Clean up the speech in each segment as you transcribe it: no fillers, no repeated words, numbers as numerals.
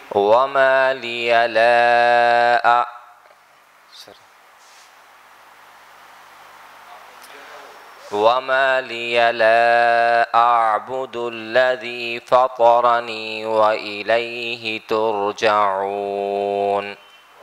وما لي لا وما لي لا أعبد الذي فطرني وإليه ترجعون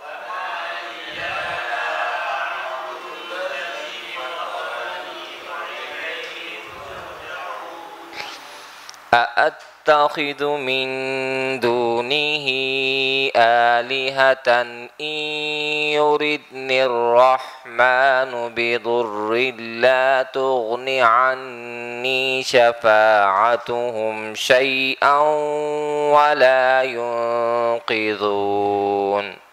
أأتخذ من دونه آلهة إن يردني الرحمن بضر لا تغن عني شفاعتهم شيئا ولا ينقذون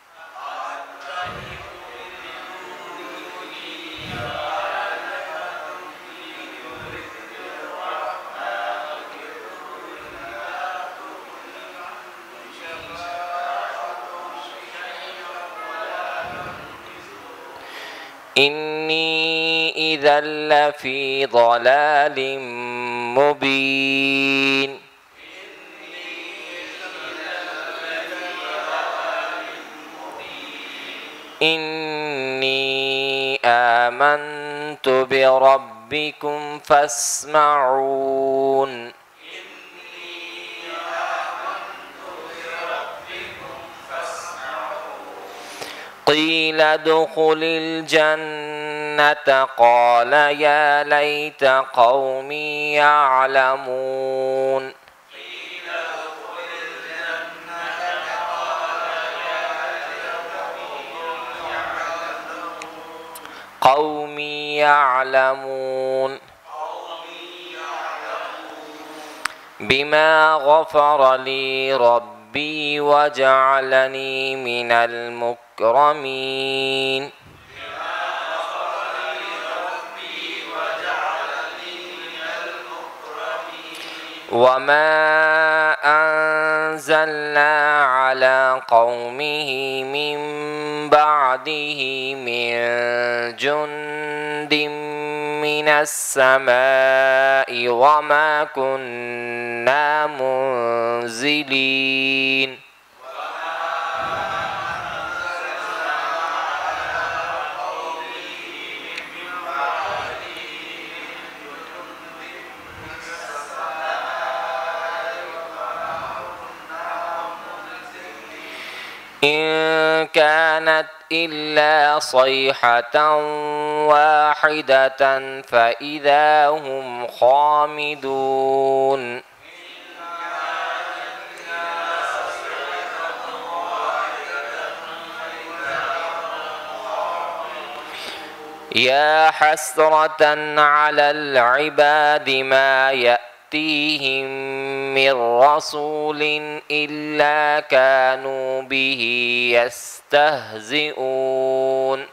إني إذا لفي ضلال مبين إني آمنت بربكم فاسمعون قيل ادخل الجنة قال يا ليت قومي يعلمون قومي يعلمون بما غفر لي ربي وجعلني من المكرمين وما أنزلنا على قومه من بعده من جند من السماء وما كنا منزلين إن كانت إلا صيحة واحدة فإذا هم خامدون يا حسرة على العباد ما يأتيهم من رسول إلا كانوا به يستهزئون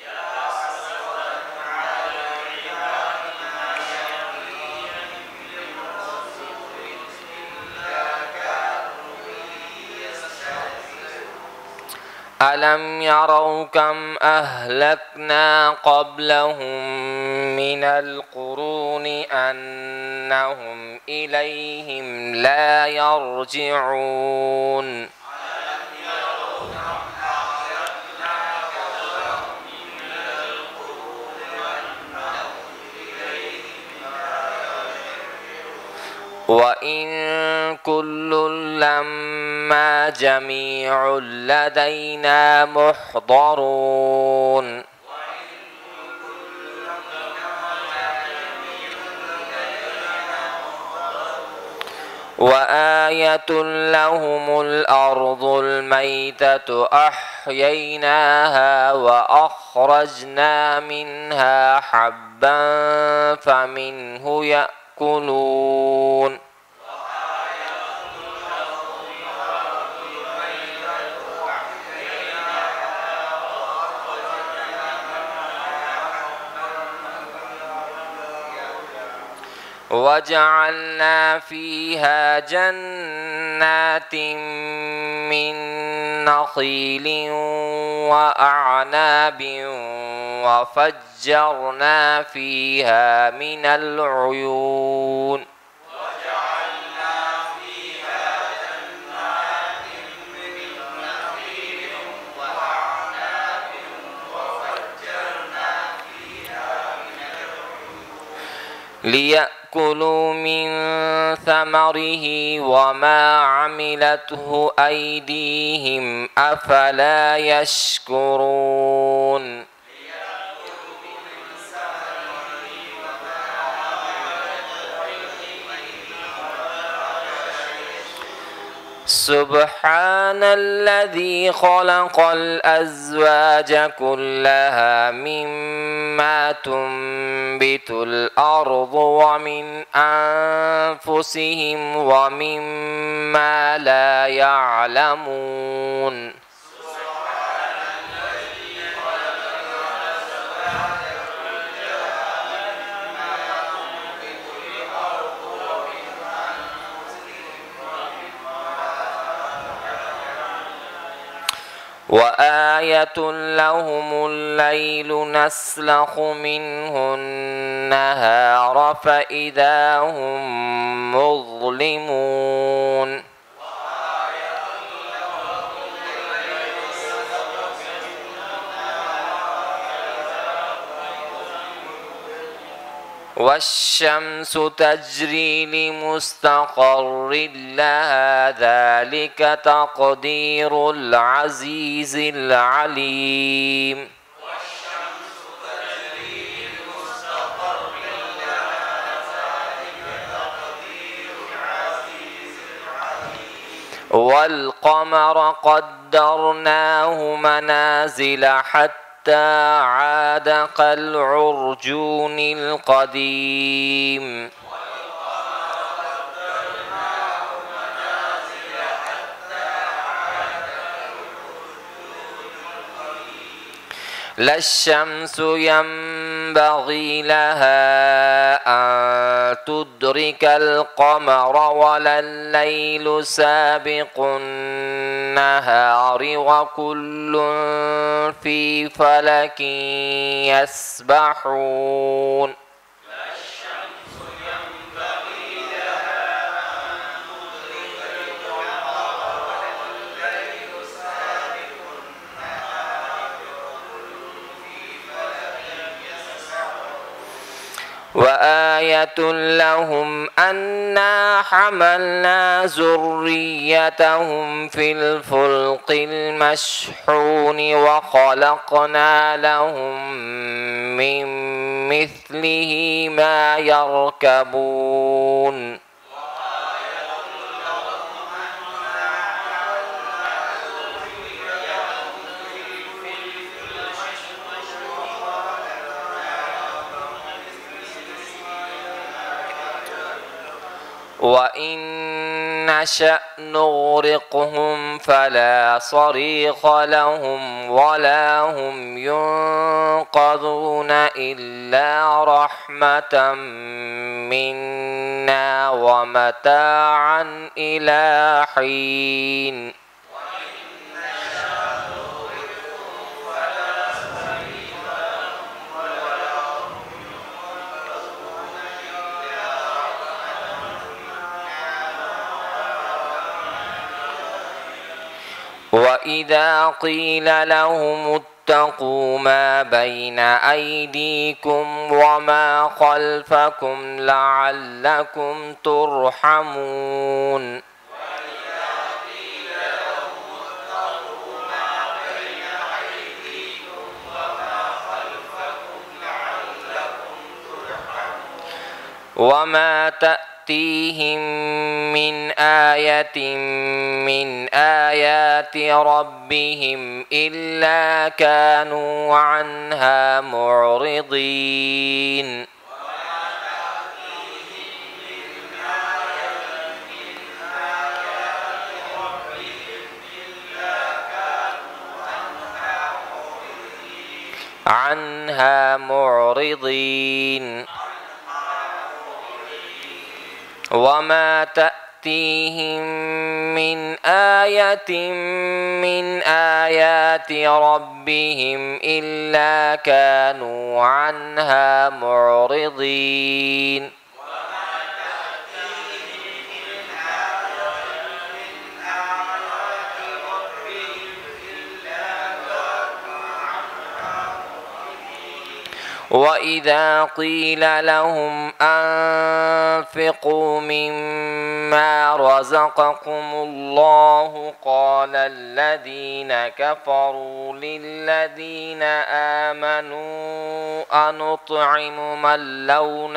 ألم يروا كم أهلكنا قبلهم من القرون أنهم إليهم لا يرجعون وإن كل لما جميع لدينا محضرون وآية لهم الأرض الميتة أحييناها وأخرجنا منها حبا فمنه يأكلون وجعلنا فيها جنات من نخيل وأعناب وفجرنا فيها من العيون ليأكلوا من ثمره وما عملته أيديهم أفلا يشكرون سبحان الذي خلق الأزواج كلها مما تنبت الأرض ومن أنفسهم ومما لا يعلمون وآية لهم الليل نسلخ منه النهار فإذا هم مظلمون والشمس تجري لمستقر لها ذلك تقدير العزيز العليم والقمر قدرناه منازل حتى عاد كالعرجون القديم لا الشمس ينبغي لها أن تدرك القمر ولا الليل سابق النهار وكل في فلك يسبحون وآية لهم أنا حملنا ذريتهم في الفلق المشحون وخلقنا لهم من مثله ما يركبون وإن نشأ نغرقهم فلا صريخ لهم ولا هم ينقذون إلا رحمة منا ومتاعا إلى حين وإذا قيل لهم اتقوا ما بين أيديكم وما خلفكم لعلكم ترحمون وما تأتيهم من آية من آيات ربهم إلا كانوا عنها معرضين وما تأتيهم من آية من آيات ربهم إلا كانوا عنها معرضين وإذا قيل لهم أنفقوا مما رزقكم الله قال الذين كفروا للذين آمنوا أنطعم من لو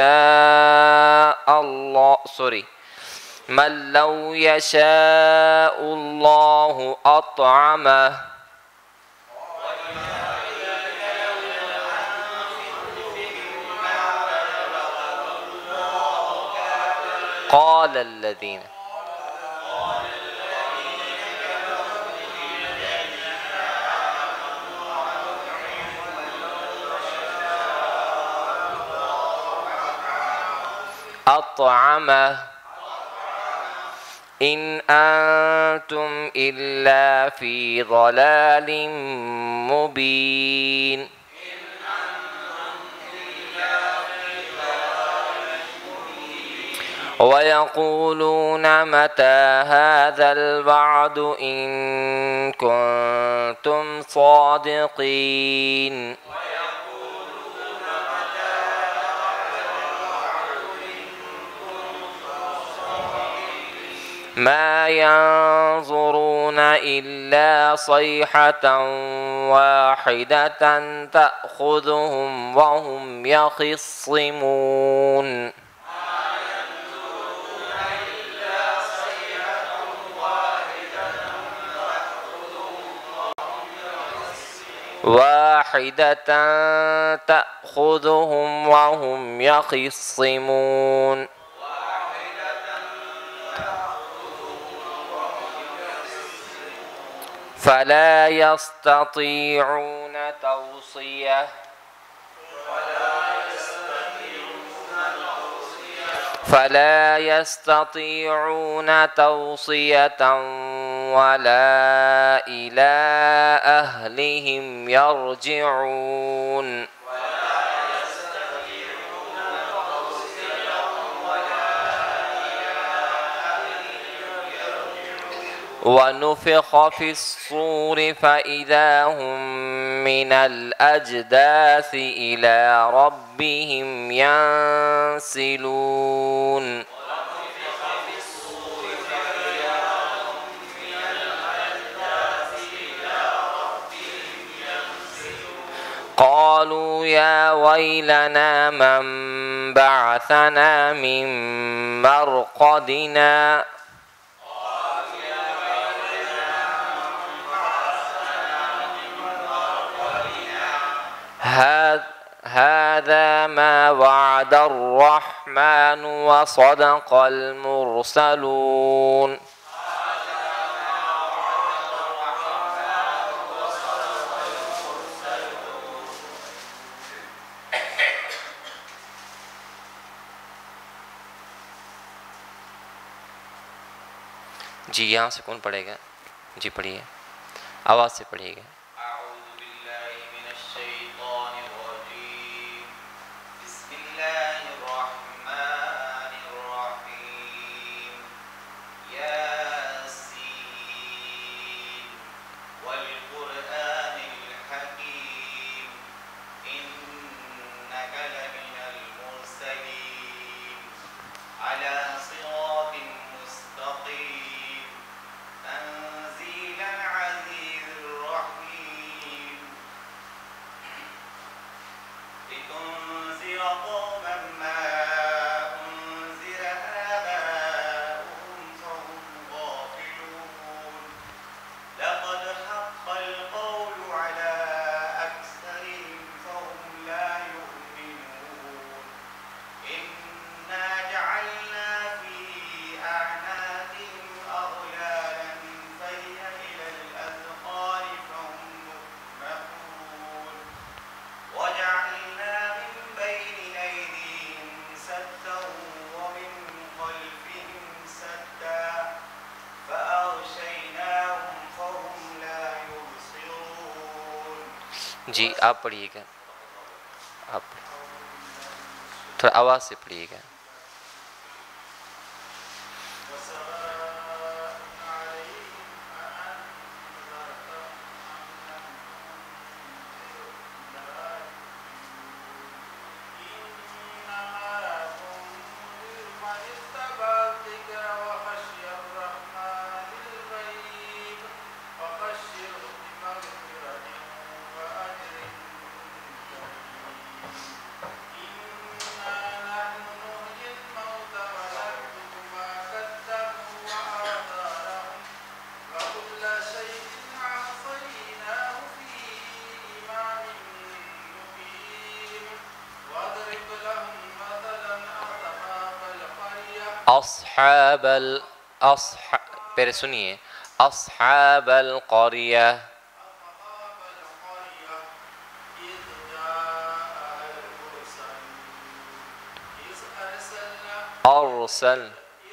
من لو يشاء الله أطعمه قال الذين أطعمه إن أنتم إلا في ضلال مبين ويقولون متى هذا الوعد إن كنتم صادقين ما ينظرون إلا صيحة واحدة تأخذهم وهم يخصمون تأخذهم وهم يخصمون فلا يستطيعون توصية ولا إلى أهلهم يرجعون ونفخ في الصور فإذا هم من الأجداث إلى ربهم ينسلون قالوا يا ويلنا من بعثنا من مرقدنا هذا ما وعد الرحمن وصدق المرسلون जी यहाँ से कौन पढ़ेगा? जी पढ़िए, आवाज़ से पढ़िएगा। जी आप पढ़िएगा, आप थोड़ा आवाज़ से पढ़िएगा। अस्हाबल पहले सुनिए, अस्हाबल क़रिया, अरसल,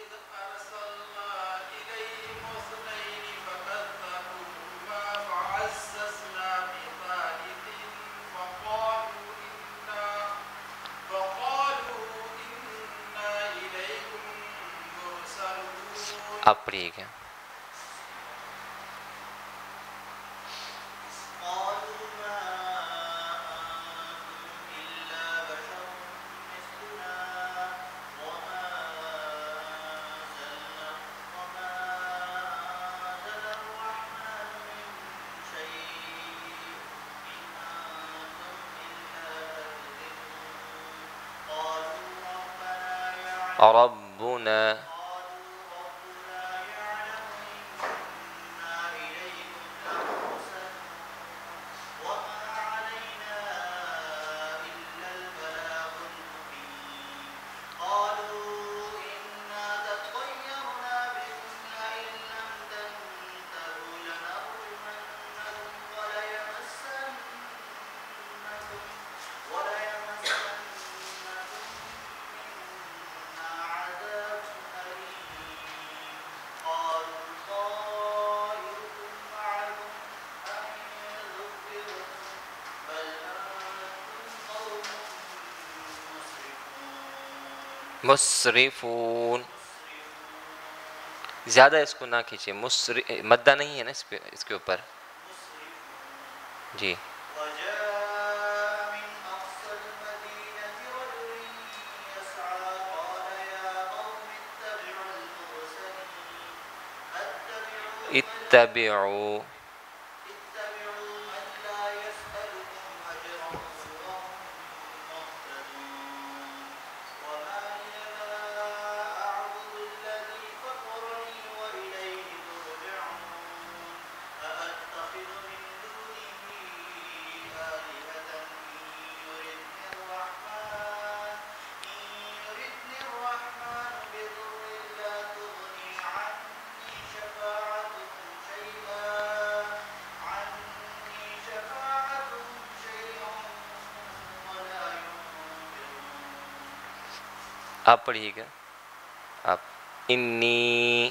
आप पढ़िएगा। रब्बुना, मुस्रिफून, ज़्यादा इसको ना खींचे, मद्दा नहीं है ना इसके ऊपर जी। इत्तबिउ, आप पढ़िएगा। आप इन्नी,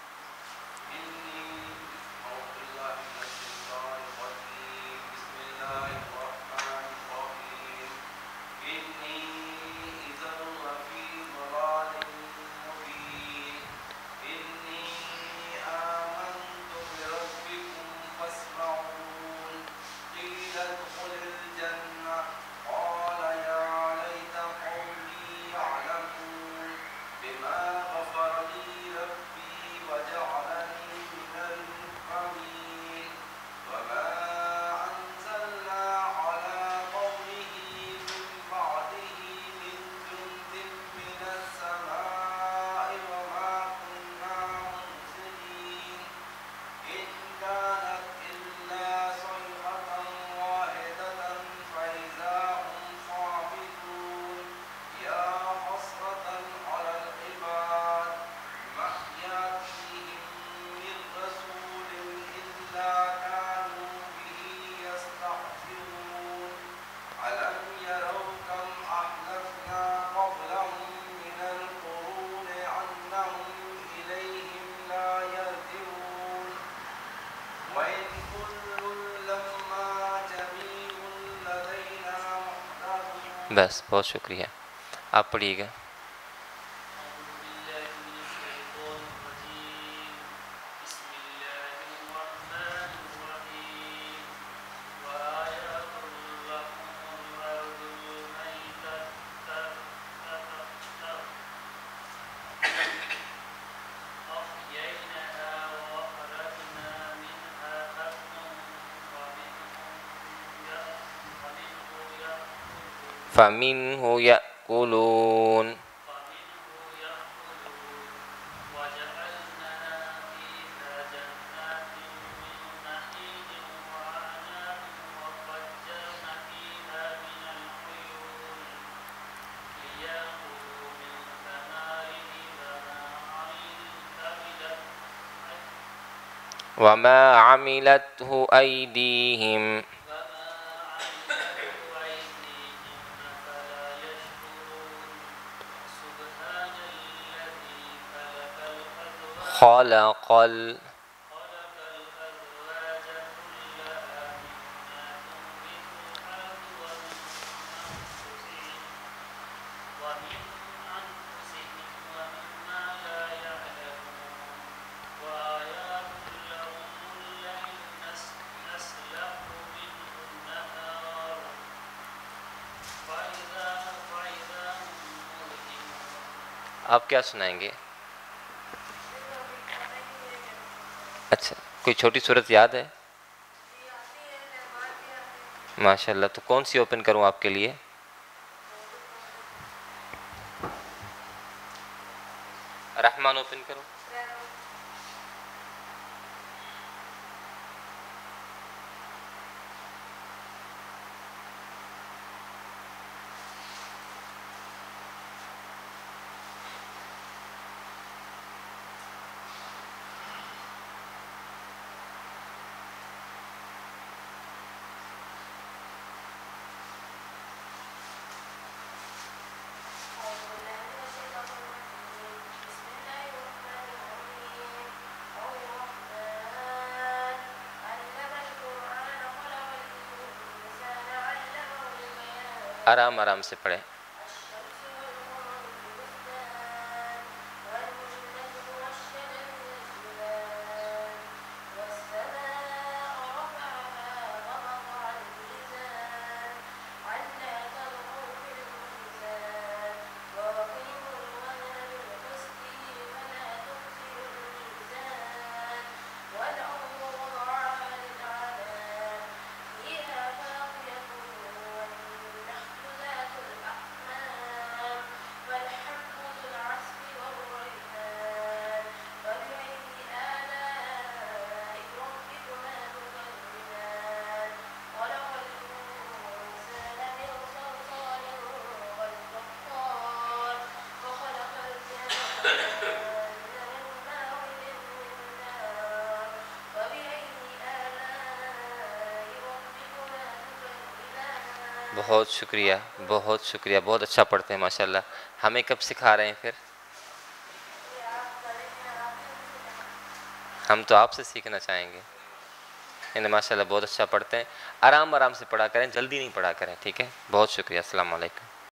बस बहुत शुक्रिया। आप पढ़िएगा। फ़मिन्हु यअकुलून, वमा अमिलतहु ऐदीहिम खलक़ल। आप क्या सुनाएंगे? अच्छा, कोई छोटी सूरत याद है? माशाल्लाह। तो कौन सी ओपन करूं आपके लिए? रहमान ओपन करूं? आराम आराम से पढ़ें। बहुत शुक्रिया, बहुत शुक्रिया, बहुत अच्छा पढ़ते हैं माशाल्लाह। हमें कब सिखा रहे हैं फिर? हम तो आपसे सीखना चाहेंगे। इन्हें माशाल्लाह बहुत अच्छा पढ़ते हैं। आराम आराम से पढ़ा करें, जल्दी नहीं पढ़ा करें, ठीक है? बहुत शुक्रिया। अस्सलाम वालेकुम।